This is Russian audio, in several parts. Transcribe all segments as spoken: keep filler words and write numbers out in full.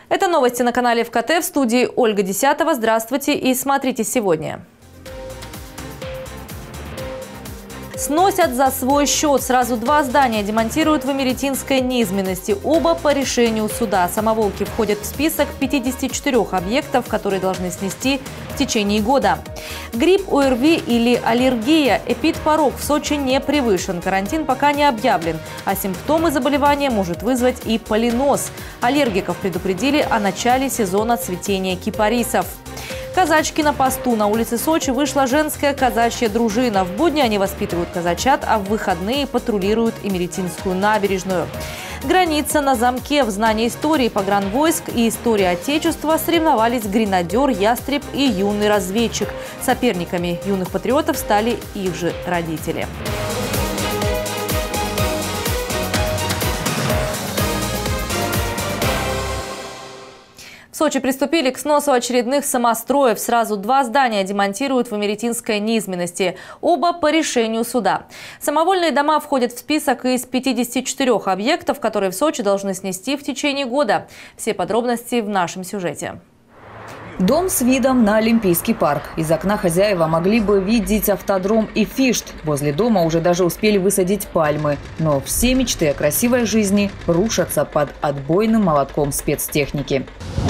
Это новости на канале эф ка тэ, в студии Ольга Десятова. Здравствуйте и смотрите сегодня. Сносят за свой счет. Сразу два здания демонтируют в Имеретинской низменности. Оба по решению суда. Самоволки входят в список пятидесяти четырёх объектов, которые должны снести в течение года. Грипп, о эр ви или аллергия. Эпидпорог в Сочи не превышен. Карантин пока не объявлен. А симптомы заболевания может вызвать и полиноз. Аллергиков предупредили о начале сезона цветения кипарисов. Казачки на посту. На улице Сочи вышла женская казачья дружина. В будни они воспитывают казачат, а в выходные патрулируют Имеретинскую набережную. Граница на замке. В знании истории погранвойск и истории Отечества соревновались гренадер, ястреб и юный разведчик. Соперниками юных патриотов стали их же родители. В Сочи приступили к сносу очередных самостроев. Сразу два здания демонтируют в Имеретинской низменности. Оба по решению суда. Самовольные дома входят в список из пятидесяти четырёх объектов, которые в Сочи должны снести в течение года. Все подробности в нашем сюжете. Дом с видом на Олимпийский парк. Из окна хозяева могли бы видеть автодром и Фишт. Возле дома уже даже успели высадить пальмы. Но все мечты о красивой жизни рушатся под отбойным молотком спецтехники.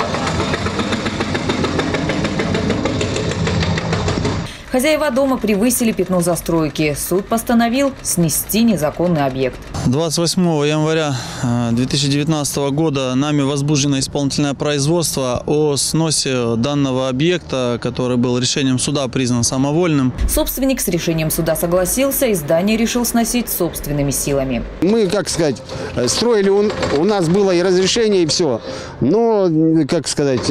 Хозяева дома превысили пятно застройки. Суд постановил снести незаконный объект. двадцать восьмого января две тысячи девятнадцатого года нами возбуждено исполнительное производство о сносе данного объекта, который был решением суда признан самовольным. Собственник с решением суда согласился, и здание решил сносить собственными силами. Мы, как сказать, строили, у, у нас было и разрешение, и все. Но, как сказать,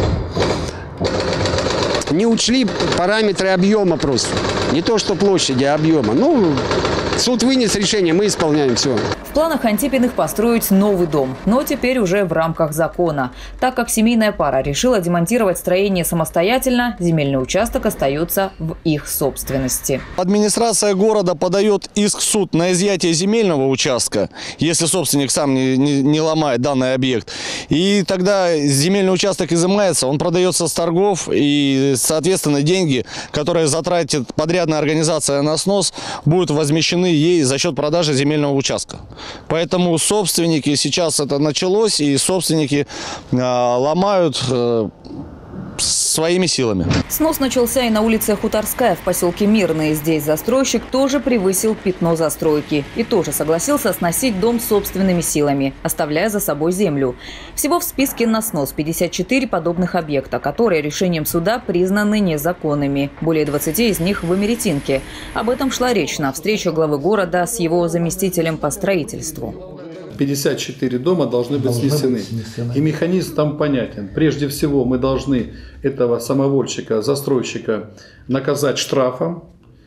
не учли параметры объема просто. Не то, что площади, а объема. Ну, суд вынес решение, мы исполняем все. В планах Антипиных построить новый дом, но теперь уже в рамках закона. Так как семейная пара решила демонтировать строение самостоятельно, земельный участок остается в их собственности. Администрация города подает иск в суд на изъятие земельного участка, если собственник сам не, не, не ломает данный объект. И тогда земельный участок изымается, он продается с торгов, и, соответственно, деньги, которые затратит подрядная организация на снос, будут возмещены ей за счет продажи земельного участка. Поэтому собственники, сейчас это началось, и собственники э, ломают э, своими силами. Снос начался и на улице Хуторская в поселке Мирный. Здесь застройщик тоже превысил пятно застройки и тоже согласился сносить дом собственными силами, оставляя за собой землю. Всего в списке на снос пятьдесят четыре подобных объекта, которые решением суда признаны незаконными. Более двадцати из них в Имеретинке. Об этом шла речь на встрече главы города с его заместителем по строительству. пятьдесят четыре дома должны быть снесены. И механизм там понятен. Прежде всего мы должны этого самовольщика, застройщика наказать штрафом.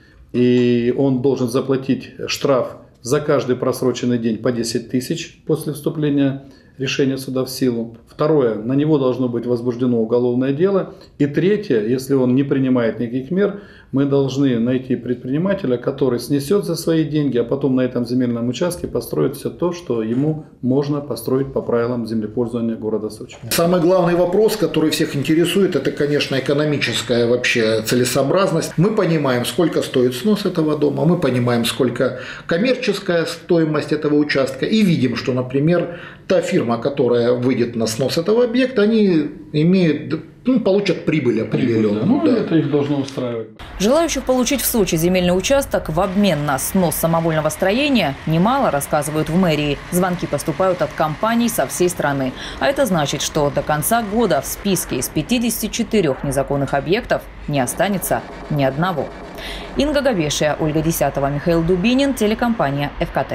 И он должен заплатить штраф за каждый просроченный день по десять тысяч после вступления решения суда в силу. Второе, на него должно быть возбуждено уголовное дело. И третье, если он не принимает никаких мер, мы должны найти предпринимателя, который снесет за свои деньги, а потом на этом земельном участке построит все то, что ему можно построить по правилам землепользования города Сочи. Самый главный вопрос, который всех интересует, это, конечно, экономическая вообще целесообразность. Мы понимаем, сколько стоит снос этого дома, мы понимаем, сколько коммерческая стоимость этого участка, и видим, что, например, та фирма, которая выйдет на снос этого объекта, они имеют, ну, получат прибыль определенную. Ну, да. Это их должно устраивать. Желающих получить в Сочи земельный участок в обмен на снос самовольного строения немало, рассказывают в мэрии. Звонки поступают от компаний со всей страны. А это значит, что до конца года в списке из пятидесяти четырёх незаконных объектов не останется ни одного. Инга Гавешия, Ольга Десятова, Михаил Дубинин, телекомпания эф ка тэ.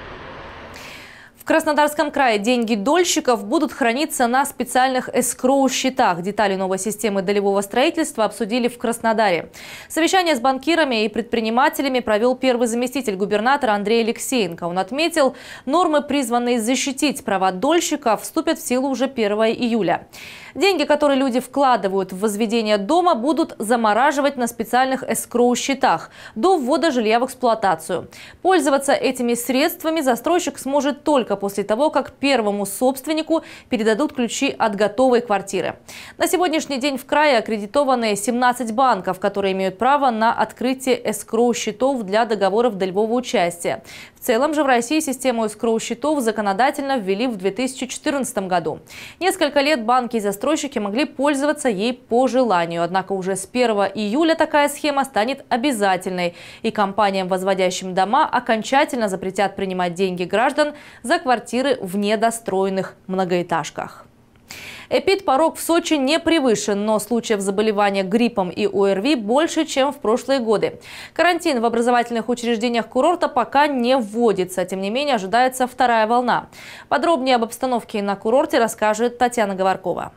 В Краснодарском крае деньги дольщиков будут храниться на специальных эскроу-счетах. Детали новой системы долевого строительства обсудили в Краснодаре. Совещание с банкирами и предпринимателями провел первый заместитель губернатора Андрей Алексеенко. Он отметил, нормы, призванные защитить права дольщиков, вступят в силу уже первого июля. Деньги, которые люди вкладывают в возведение дома, будут замораживать на специальных эскроу-счетах до ввода жилья в эксплуатацию. Пользоваться этими средствами застройщик сможет только после того, как первому собственнику передадут ключи от готовой квартиры. На сегодняшний день в крае аккредитованы семнадцать банков, которые имеют право на открытие эскроу-счетов для договоров долевого участия. В целом же в России систему эскроу-счетов законодательно ввели в две тысячи четырнадцатом году. Несколько лет банки и застройщики могли пользоваться ей по желанию. Однако уже с первого июля такая схема станет обязательной. И компаниям, возводящим дома, окончательно запретят принимать деньги граждан за квартиры в недостроенных многоэтажках. Эпидпорог в Сочи не превышен, но случаев заболевания гриппом и ОРВИ больше, чем в прошлые годы. Карантин в образовательных учреждениях курорта пока не вводится. Тем не менее, ожидается вторая волна. Подробнее об обстановке на курорте расскажет Татьяна Говоркова.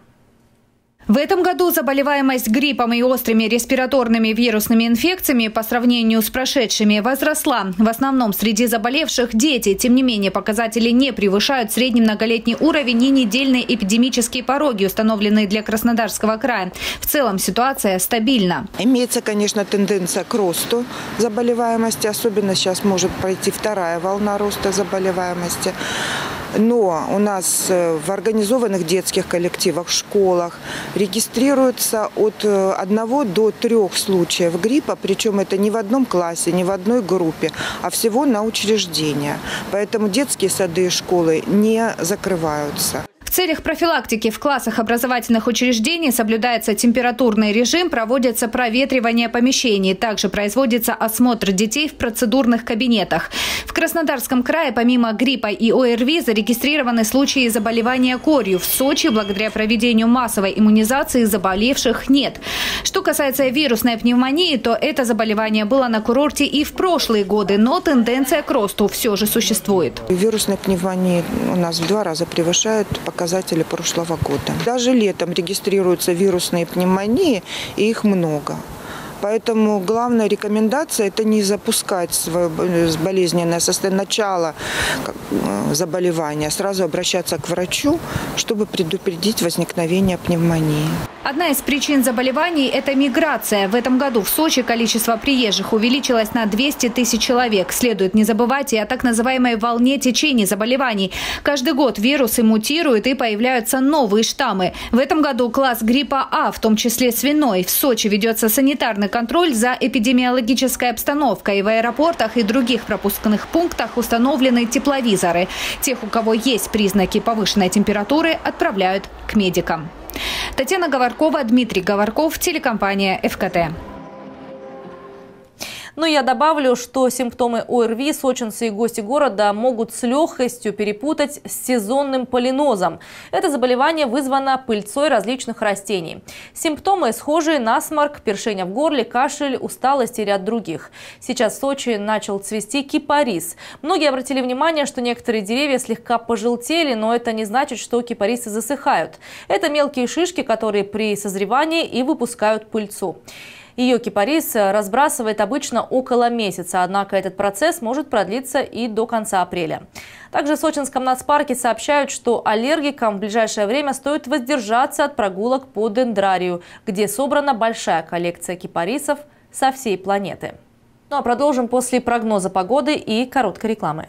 В этом году заболеваемость гриппом и острыми респираторными вирусными инфекциями по сравнению с прошедшими возросла. В основном среди заболевших дети. Тем не менее, показатели не превышают средний многолетний уровень и недельные эпидемические пороги, установленные для Краснодарского края. В целом ситуация стабильна. Имеется, конечно, тенденция к росту заболеваемости. Особенно сейчас может пройти вторая волна роста заболеваемости. Но у нас в организованных детских коллективах, в школах регистрируется от одного до трех случаев гриппа. Причем это не в одном классе, не в одной группе, а всего на учреждения. Поэтому детские сады и школы не закрываются. В целях профилактики в классах образовательных учреждений соблюдается температурный режим, проводится проветривание помещений. Также производится осмотр детей в процедурных кабинетах. В Краснодарском крае помимо гриппа и ОРВИ зарегистрированы случаи заболевания корью. В Сочи благодаря проведению массовой иммунизации заболевших нет. Что касается вирусной пневмонии, то это заболевание было на курорте и в прошлые годы, но тенденция к росту все же существует. Вирусная пневмония у нас в два раза превышает показатели прошлого года. Даже летом регистрируются вирусные пневмонии, и их много. Поэтому главная рекомендация – это не запускать свое болезненное состояние, начало заболевания, а сразу обращаться к врачу, чтобы предупредить возникновение пневмонии. Одна из причин заболеваний – это миграция. В этом году в Сочи количество приезжих увеличилось на двести тысяч человек. Следует не забывать и о так называемой волне течений заболеваний. Каждый год вирусы мутируют и появляются новые штаммы. В этом году класс гриппа А, в том числе свиной. В Сочи ведется санитарный контроль за эпидемиологической обстановкой. В аэропортах и других пропускных пунктах установлены тепловизоры. Тех, у кого есть признаки повышенной температуры, отправляют к медикам. Татьяна Говоркова, Дмитрий Говорков, телекомпания эф ка тэ. Но я добавлю, что симптомы ОРВИ сочинцы и гости города могут с легкостью перепутать с сезонным полинозом. Это заболевание вызвано пыльцой различных растений. Симптомы схожие: насморк, першение в горле, кашель, усталость и ряд других. Сейчас в Сочи начал цвести кипарис. Многие обратили внимание, что некоторые деревья слегка пожелтели, но это не значит, что кипарисы засыхают. Это мелкие шишки, которые при созревании и выпускают пыльцу. Ее кипарис разбрасывает обычно около месяца, однако этот процесс может продлиться и до конца апреля. Также в Сочинском нацпарке сообщают, что аллергикам в ближайшее время стоит воздержаться от прогулок по дендрарию, где собрана большая коллекция кипарисов со всей планеты. Ну а продолжим после прогноза погоды и короткой рекламы.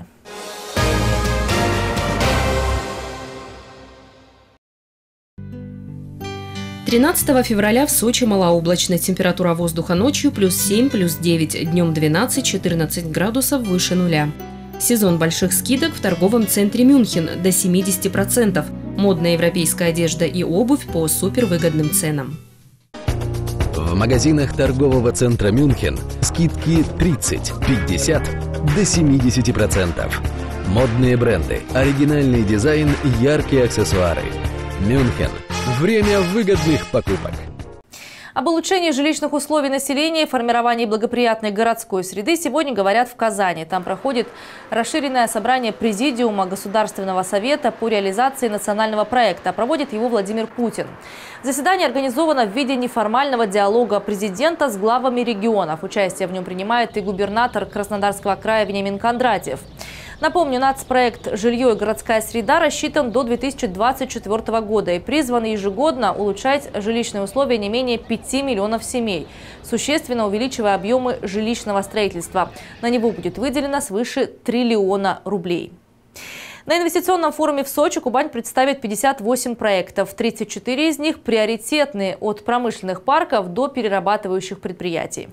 тринадцатого февраля в Сочи малооблачно. Температура воздуха ночью плюс семь, плюс девять, днем двенадцать-четырнадцать градусов выше нуля. Сезон больших скидок в торговом центре Мюнхен до семидесяти процентов. Модная европейская одежда и обувь по супервыгодным ценам. В магазинах торгового центра Мюнхен скидки тридцать, пятьдесят до семидесяти процентов. Модные бренды, оригинальный дизайн и яркие аксессуары. Мюнхен. Время выгодных покупок. Об улучшении жилищных условий населения и формировании благоприятной городской среды сегодня говорят в Казани. Там проходит расширенное собрание Президиума Государственного совета по реализации национального проекта. Проводит его Владимир Путин. Заседание организовано в виде неформального диалога президента с главами регионов. Участие в нем принимает и губернатор Краснодарского края Вениамин Кондратьев. Напомню, нацпроект «Жилье и городская среда» рассчитан до две тысячи двадцать четвёртого года и призван ежегодно улучшать жилищные условия не менее пяти миллионов семей, существенно увеличивая объемы жилищного строительства. На него будет выделено свыше триллиона рублей. На инвестиционном форуме в Сочи Кубань представит пятьдесят восемь проектов. тридцать четыре из них приоритетные, от промышленных парков до перерабатывающих предприятий.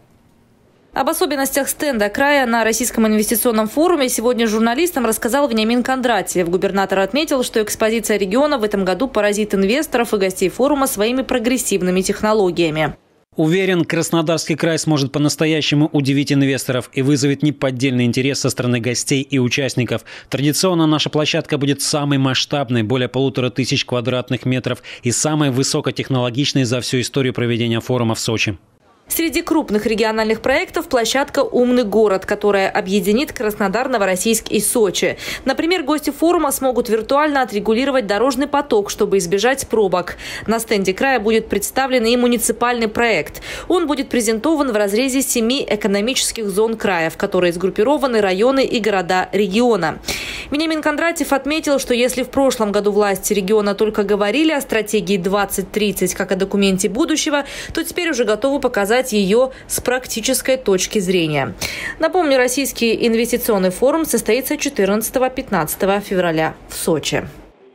Об особенностях стенда края на Российском инвестиционном форуме сегодня журналистам рассказал Вениамин Кондратьев. Губернатор отметил, что экспозиция региона в этом году поразит инвесторов и гостей форума своими прогрессивными технологиями. Уверен, Краснодарский край сможет по-настоящему удивить инвесторов и вызовет неподдельный интерес со стороны гостей и участников. Традиционно наша площадка будет самой масштабной, более полутора тысяч квадратных метров, и самой высокотехнологичной за всю историю проведения форума в Сочи. Среди крупных региональных проектов площадка «Умный город», которая объединит Краснодар, Новороссийск и Сочи. Например, гости форума смогут виртуально отрегулировать дорожный поток, чтобы избежать пробок. На стенде края будет представлен и муниципальный проект. Он будет презентован в разрезе семи экономических зон края, в которые сгруппированы районы и города региона. Вениамин Кондратьев отметил, что если в прошлом году власти региона только говорили о стратегии двадцать тридцать как о документе будущего, то теперь уже готовы показать ее с практической точки зрения. Напомню, Российский инвестиционный форум состоится четырнадцатого-пятнадцатого февраля в Сочи.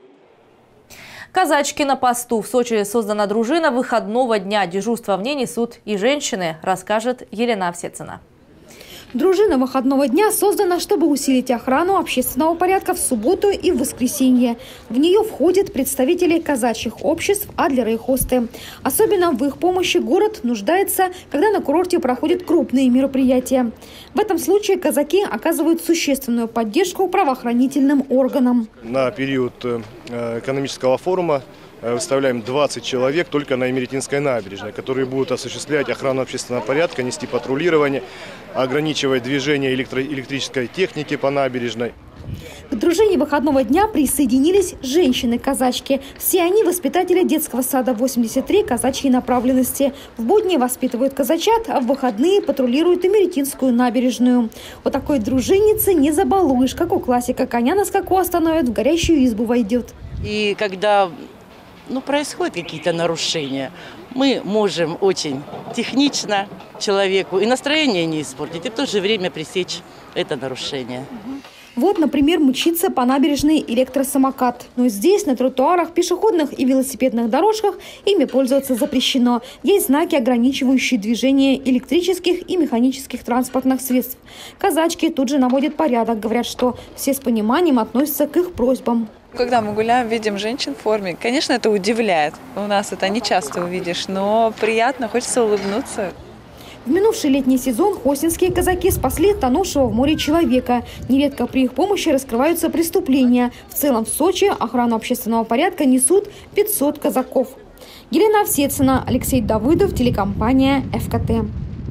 Казачки на посту. В Сочи создана дружина выходного дня. Дежурство в ней несут и женщины, расскажет Елена Овсецина. Дружина выходного дня создана, чтобы усилить охрану общественного порядка в субботу и в воскресенье. В нее входят представители казачьих обществ, адлеры и хосты. Особенно в их помощи город нуждается, когда на курорте проходят крупные мероприятия. В этом случае казаки оказывают существенную поддержку правоохранительным органам. На период экономического форума выставляем двадцать человек только на Имеретинской набережной, которые будут осуществлять охрану общественного порядка, нести патрулирование, ограничивать движение электро электрической техники по набережной. К дружине выходного дня присоединились женщины-казачки. Все они воспитатели детского сада восемьдесят три казачьей направленности. В будни воспитывают казачат, а в выходные патрулируют Имеретинскую набережную. У такой дружинницы не забалуешь, как у классика. Коня на скаку остановят, в горящую избу войдет. И когда ну, происходят какие-то нарушения, мы можем очень технично человеку и настроение не испортить, и в то же время пресечь это нарушение. Вот, например, мчится по набережной электросамокат. Но здесь, на тротуарах, пешеходных и велосипедных дорожках ими пользоваться запрещено. Есть знаки, ограничивающие движение электрических и механических транспортных средств. Казачки тут же наводят порядок, говорят, что все с пониманием относятся к их просьбам. Когда мы гуляем, видим женщин в форме. Конечно, это удивляет. У нас это не часто увидишь, но приятно, хочется улыбнуться. В минувший летний сезон хостинские казаки спасли тонувшего в море человека. Нередко при их помощи раскрываются преступления. В целом в Сочи охрану общественного порядка несут пятьсот казаков. Елена Овсецина, Алексей Давыдов, телекомпания эф ка тэ.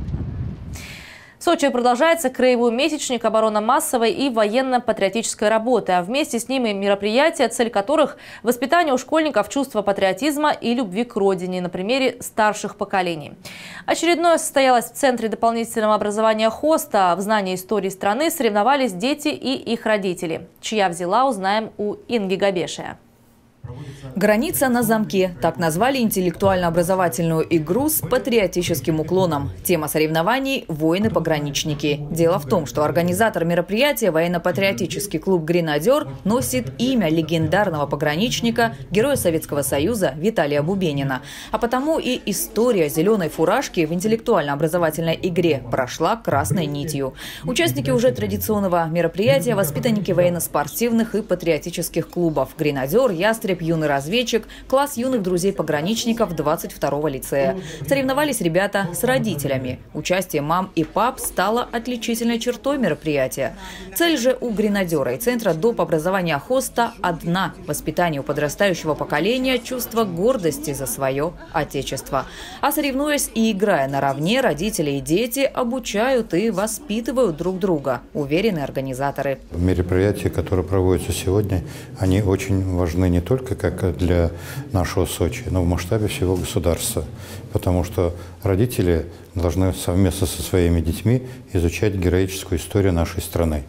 В Сочи продолжается краевой месячник оборонно-массовой и военно-патриотической работы, а вместе с ними мероприятия, цель которых – воспитание у школьников чувства патриотизма и любви к родине на примере старших поколений. Очередное состоялось в Центре дополнительного образования «Хоста». В знании истории страны соревновались дети и их родители. Чья взяла, узнаем у Инги Габешия. «Граница на замке» – так назвали интеллектуально-образовательную игру с патриотическим уклоном. Тема соревнований – воины-пограничники. Дело в том, что организатор мероприятия, военно-патриотический клуб «Гренадер», носит имя легендарного пограничника, героя Советского Союза Виталия Бубенина. А потому и история зеленой фуражки в интеллектуально-образовательной игре прошла красной нитью. Участники уже традиционного мероприятия – воспитанники военно-спортивных и патриотических клубов «Гренадер», «Ястреб», «Юный разведчик», класс юных друзей-пограничников двадцать второго лицея. Соревновались ребята с родителями. Участие мам и пап стало отличительной чертой мероприятия. Цель же у «Гренадера» и Центра доп. Образования «Хоста» одна – воспитание у подрастающего поколения чувства гордости за свое отечество. А соревнуясь и играя наравне, родители и дети обучают и воспитывают друг друга, уверены организаторы. Мероприятия, которые проводятся сегодня, они очень важны не только как для нашего Сочи, но в масштабе всего государства. Потому что родители должны совместно со своими детьми изучать героическую историю нашей страны.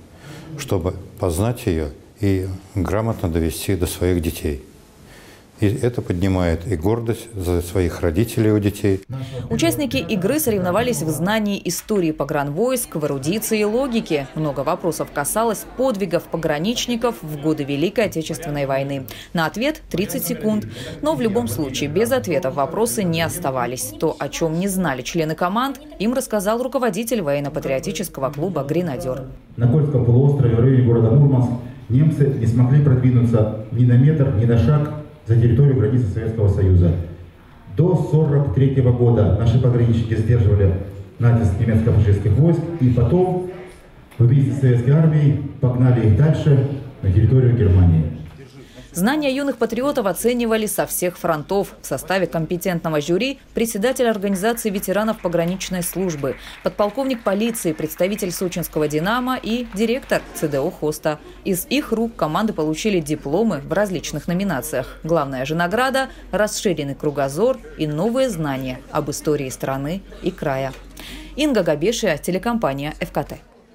чтобы познать ее и грамотно довести до своих детей. И это поднимает и гордость за своих родителей у детей. Участники игры соревновались в знании истории погранвойск, в эрудиции и логике. Много вопросов касалось подвигов пограничников в годы Великой Отечественной войны. На ответ тридцать секунд. Но в любом случае без ответов вопросы не оставались. То, о чем не знали члены команд, им рассказал руководитель военно-патриотического клуба «Гренадер». На Кольском полуострове в районе города Мурманск немцы не смогли продвинуться ни на метр, ни на шаг за территорию границы Советского Союза. До сорок третьего года наши пограничники сдерживали натиск немецко-фашистских войск, и потом вместе с советской армией погнали их дальше на территорию Германии. Знания юных патриотов оценивали со всех фронтов. В составе компетентного жюри председатель организации ветеранов пограничной службы, подполковник полиции, представитель сочинского «Динамо» и директор ЦДО «Хоста». Из их рук команды получили дипломы в различных номинациях. Главная же награда – расширенный кругозор и новые знания об истории страны и края. Инга Габешия, телекомпания «эф ка тэ».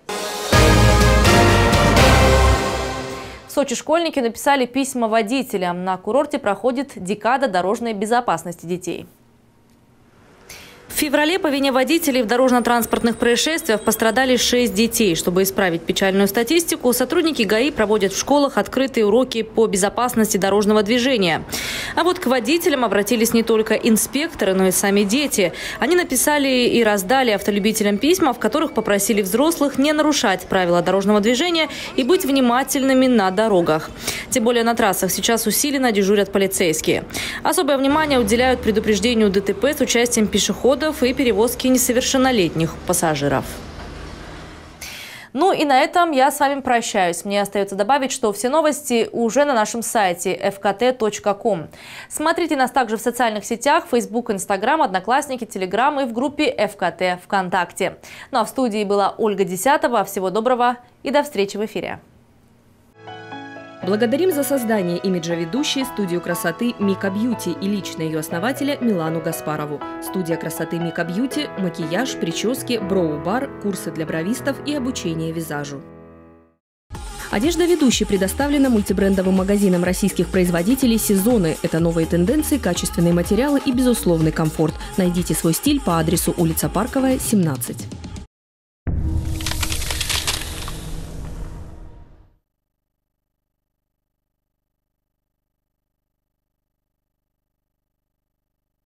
В Сочи школьники написали письма водителям. На курорте проходит декада дорожной безопасности детей. В феврале по вине водителей в дорожно-транспортных происшествиях пострадали шесть детей. Чтобы исправить печальную статистику, сотрудники ГАИ проводят в школах открытые уроки по безопасности дорожного движения. А вот к водителям обратились не только инспекторы, но и сами дети. Они написали и раздали автолюбителям письма, в которых попросили взрослых не нарушать правила дорожного движения и быть внимательными на дорогах. Тем более на трассах сейчас усиленно дежурят полицейские. Особое внимание уделяют предупреждению ДТП с участием пешеходов и перевозки несовершеннолетних пассажиров. Ну и на этом я с вами прощаюсь. Мне остается добавить, что все новости уже на нашем сайте эф ка тэ точка ком. Смотрите нас также в социальных сетях: Facebook, Instagram, Одноклассники, Telegram и в группе эф ка тэ ВКонтакте. Ну а в студии была Ольга Десятова. Всего доброго и до встречи в эфире. Благодарим за создание имиджа ведущей студию красоты Мика Бьюти и лично ее основателя Милану Гаспарову. Студия красоты Мика Бьюти – макияж, прически, броу-бар, курсы для бровистов и обучение визажу. Одежда ведущей предоставлена мультибрендовым магазином российских производителей «Сезоны». Это новые тенденции, качественные материалы и безусловный комфорт. Найдите свой стиль по адресу улица Парковая, семнадцать.